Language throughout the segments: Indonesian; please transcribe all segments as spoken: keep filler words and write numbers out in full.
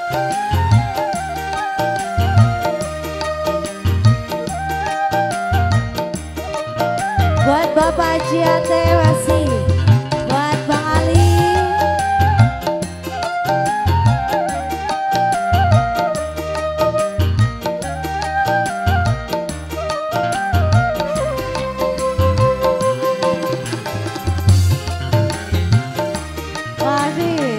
Buat Bapak Ciate masih, buat Bang Ali. Mari.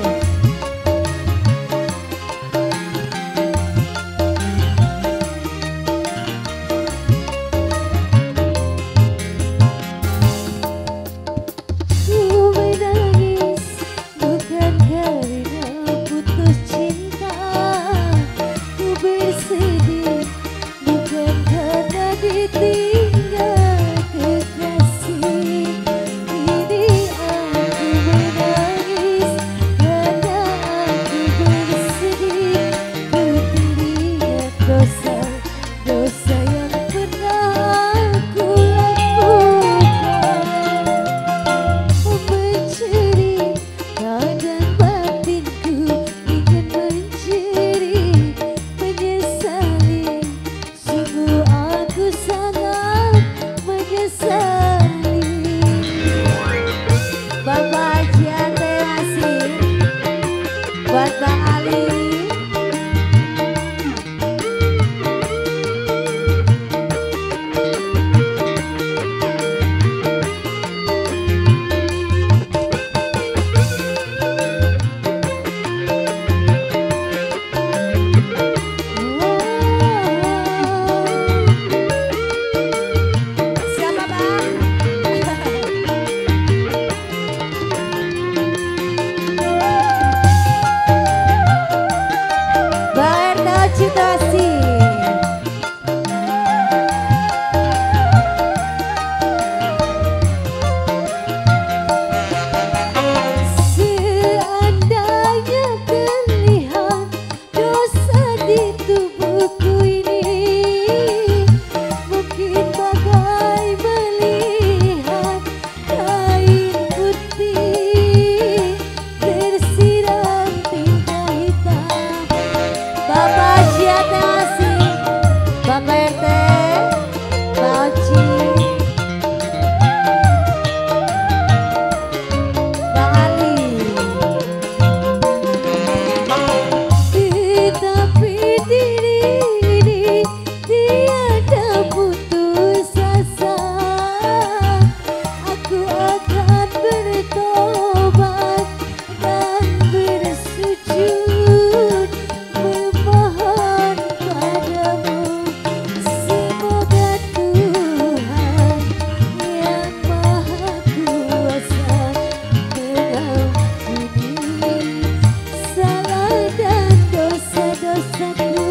Buat Bang Ali. Siapa Bang? Citasi. Seandainya terlihat dosa di tubuhku ini, mungkin bagai melihat kain putih tersiram tinta hitam. Bapak Ciate masih, Bapak R T, Pak Oci, Bang Ali. Tetapi diri ini tiada putus asa. Aku akan bertobat dan bersujud memohon padamu. Semoga Tuhan yang Maha Kuasa mengampuni salah dan dosa-dosaku.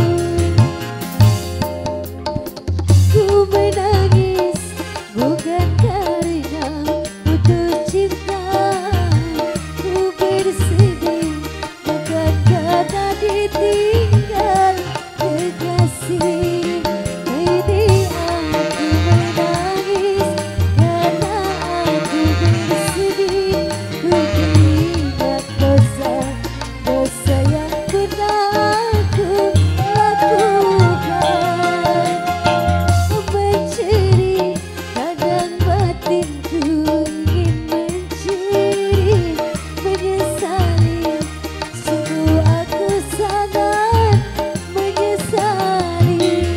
Ku menangis bukan karena putus cinta, ku bersedih bukan karena ditinggal kekasih. Ini aku menangis karena aku bersedih, ku teringat dosa-dosa yang pernah aku lakukan. Mencuri kadang batinku ingin mencuri, menyesali sungguh aku sangat menyesali.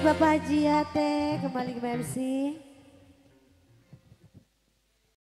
Bapak Haji Yate kembali ke M C.